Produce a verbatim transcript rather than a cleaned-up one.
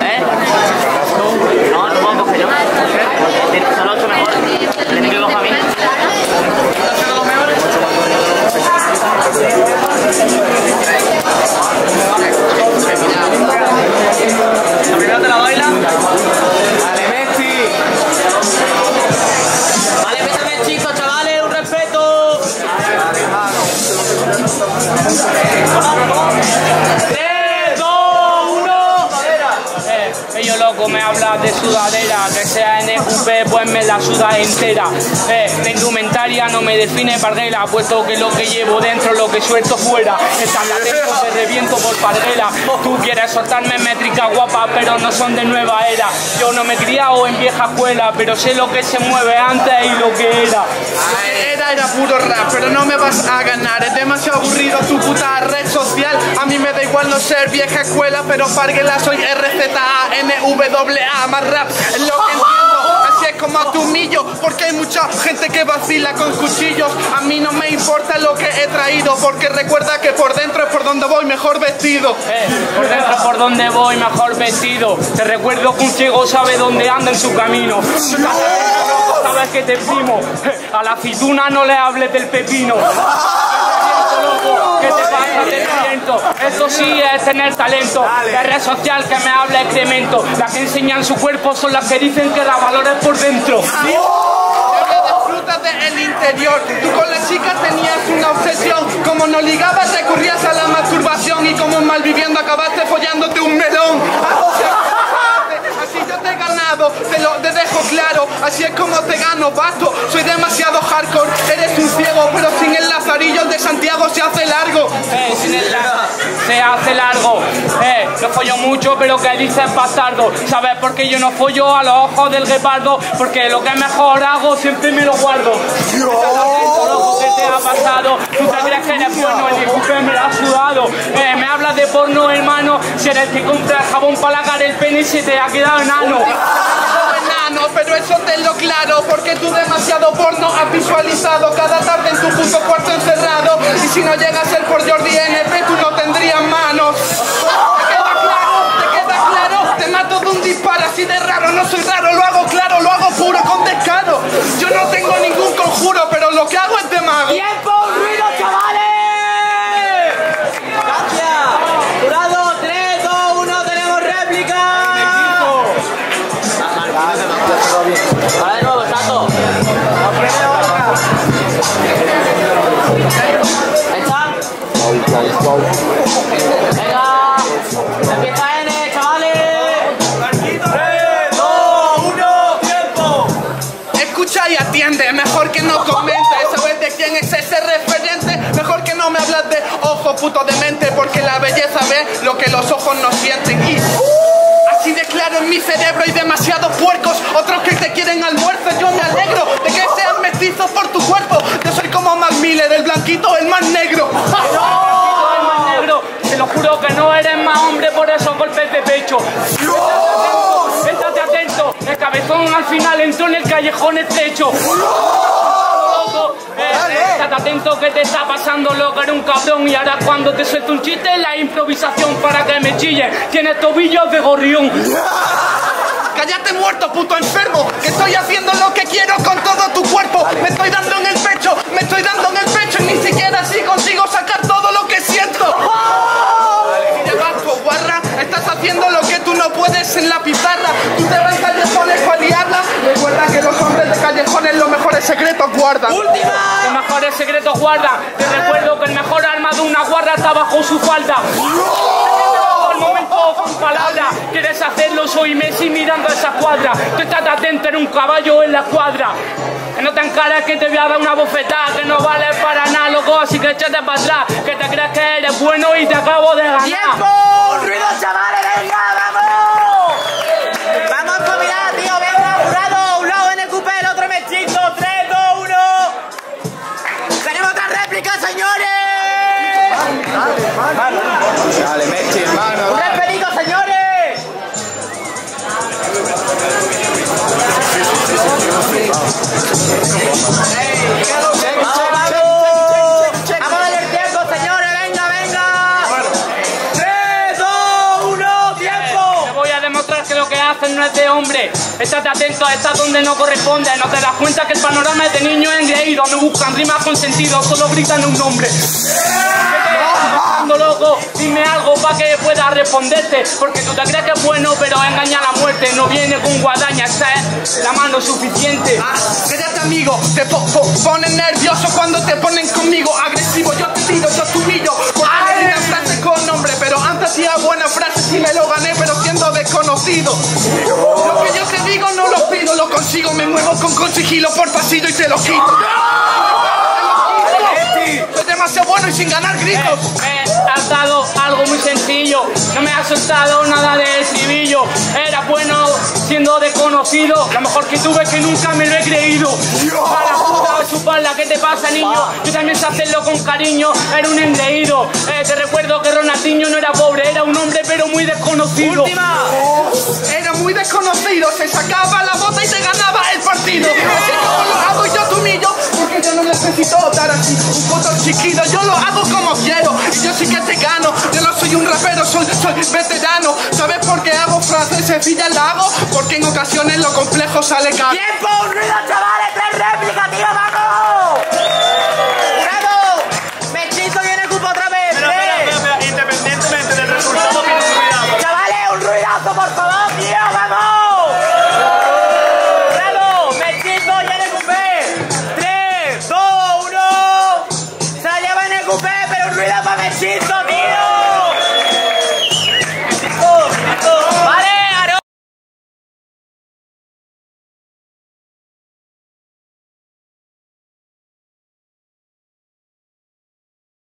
¿Eh? No, no puedo coger yo. Son los ocho mejores. Tienen que coger a mí. ¿Son los mejores? ¿La primera te la baila? Vale, Messi. Vale, métame chicos, chavales, un respeto. tres, dos, uno. Eh, ellos loco me hablan de sudadera, que sea N Q P pues me la suda entera. Eh, la indumentaria no me define parguela, puesto que lo que llevo dentro, lo que suelto fuera. Están atentos, te reviento por parguela. Tú quieres soltarme métrica guapa, pero no son de nueva era. Yo no me he criado en vieja escuela, pero sé lo que se mueve antes y lo que era. Era, era puro rap, pero no me vas a ganar. Es demasiado aburrido tu puta red social. A mí me da igual no ser vieja escuela, pero parguela soy R Z A N W A. Más rap es lo que entiendo. Así es como te humillo, porque hay mucha gente que vacila con cuchillos. A mí no me importa lo que he traído, porque recuerda que por dentro es por donde voy mejor vestido. Eh, por dentro por donde voy mejor vestido. Te recuerdo que un ciego sabe dónde anda en su camino. Sabes que te primo. A la aceituna no le hables del pepino. ¿Qué te pasa? Te siento. Esto sí es tener talento. La red social que me habla excremento. Las que enseñan su cuerpo son las que dicen que la valores por dentro. ¿Sí? Disfrutas del interior. Tú con las chicas tenías una obsesión. Como no ligabas recurrías a la masturbación. Y como malviviendo acabaste follándote un melón. Así yo te he ganado, te lo te dejo claro. Así es como te gano, vato. Soy demasiado hardcore, eres un ciego, pero sin el lazarillo el de Santiago se hace largo. Eh, sin el la se hace largo. Eh, no follo mucho, pero que dices bastardo. ¿Sabes por qué yo no follo a los ojos del guepardo? Porque lo que mejor hago siempre me lo guardo. Loco, ¿qué te ha pasado? ¿Tú te crees que eres bueno? El disculpe me lo ha sudado. Eh, me hablas de porno, hermano. Si eres el que compra el jabón para lavar el pene y se te ha quedado enano. Enano, pero eso te lo claro, porque tú demasiado porno has visualizado cada tarde en tu puto cuarto encerrado. Y si no llegas a ser por Jordi N P, tú no tendrías manos. ¿Te queda claro? ¿Te queda claro? Te mato de un disparo así de raro. No soy raro, lo hago claro, lo hago puro con descaro. Yo no tengo ningún conjuro, pero lo que hago es de mago. ¡Tiempo! ¡Ruido, chavales! ¡Gracias! ¡Jurado! tres, dos, uno, tenemos réplica. Vale, de nuevo, Tato. ¿Está? Venga, empieza N, chavales. tres, dos, uno, tiempo. Escucha y atiende, mejor que no comentes. ¿Sabes de quién es ese referente? Mejor que no me hablas de ojo puto demente, porque la belleza ve lo que los ojos no sienten. Y así de claro en mi cerebro hay demasiados puercos, otros que te quieren almuerzo. Yo me alegro de que sean mestizos por tu cuerpo. Yo soy como Mac Miller, el blanquito, el más negro. No, el más negro. Te lo juro que no eres más hombre por esos golpes de pecho. ¡No! Estate atento, el cabezón al final entró en el callejón estrecho. Eh, estate atento que te está pasando lo que era un cabrón. Y ahora cuando te suelto un chiste, la improvisación para que me chille. Tienes tobillos de gorrión. Cállate muerto, puto enfermo, que estoy haciendo lo que quiero con todo tu cuerpo. Me estoy dando en el pecho, me estoy dando en el pecho, y ni siquiera así consigo sacar todo lo que siento. Mira, vato, guarra, estás haciendo lo que tú no puedes en la pizarra. Tú te vas callejones para liarla. Recuerda que los hombres de callejones los mejores secretos guardan. ¡Última! Los mejores secretos guardan. Te recuerdo que el mejor arma de una guarda está bajo su falda. El momento con palabras, quieres hacerlo, soy Messi mirando a esa cuadra. Tú estás atento en un caballo en la cuadra. Que no te encares que te voy a dar una bofetada, que no vale para nada, loco, así que échate para atrás, que te crees que eres bueno y te acabo de ganar. ¡Tiempo! ¡Ruido, chavales! ¡Venga, vamos! ¡Vamos a combinar, tío! ¡Venga, jurado! Un lado N Q P, el otro mestizo. tres, dos, uno. ¡Tenemos otra réplica, señores! Dale, Messi, hermano. ¡Un despedido, señores! ¡Vamos, vamos! ¡Vamos a darle el tiempo, señores! ¡Venga, venga! tres, dos, uno, ¡tiempo! Te voy a demostrar haces no es de hombre. Estate atento, estás donde no corresponde. No te das cuenta que el panorama es de niños engreído. No buscan rimas con sentido, solo gritan un nombre. Loco, dime algo para que pueda responderte, porque tú te crees que es bueno, pero engaña a la muerte. No viene con guadaña, esta es la mano suficiente. Ah, cállate amigo, te po po ponen nervioso cuando te ponen conmigo. Agresivo, yo te tiro, yo te humillo. Porque me digan frases con nombre, pero antes hacía buenas frases y me lo gané, pero siendo desconocido. Lo que yo te digo no lo pido, lo consigo, me muevo con, con sigilo por pasillo y te lo quito. Soy demasiado bueno y sin ganar gritos. Me has dado algo muy sencillo. No me has soltado nada de estribillo. Era bueno siendo desconocido. Lo mejor que tuve es que nunca me lo he creído. A la puta chuparla, ¿qué te pasa, niño? Yo también sé hacerlo con cariño. Era un engreído. Eh, te recuerdo que Ronaldinho no era pobre, era un hombre pero muy desconocido. Última. Oh, era muy desconocido. Se sacaba la bota y te ganaba el partido. Así como lo hago y yo te humillo, porque yo no necesito dar así un foto chiquito. Yo lo hago como quiero y yo sí que te gano. Yo no soy un rapero, soy, soy veterano. ¿Sabes por qué hago frases sencillas? La hago porque en ocasiones lo complejo sale caro. ¡Tiempo! ¡Un ruido, chavales! ¡Tres réplicas, tío! ¡Vamos! ¡Jurado! ¡Mechito viene cupo otra vez! Pero, ¡Tres! pero, pero, pero, independientemente del resultado, tiene un cuidado. ¡Chavales, un ruidazo, por favor, tío! ¡Vamos! ¡Jurado! ¡Mechito viene cupé! ¡Tres, dos, uno! ¡Se la lleva en el cupé, pero un ruido para Mechito, tío!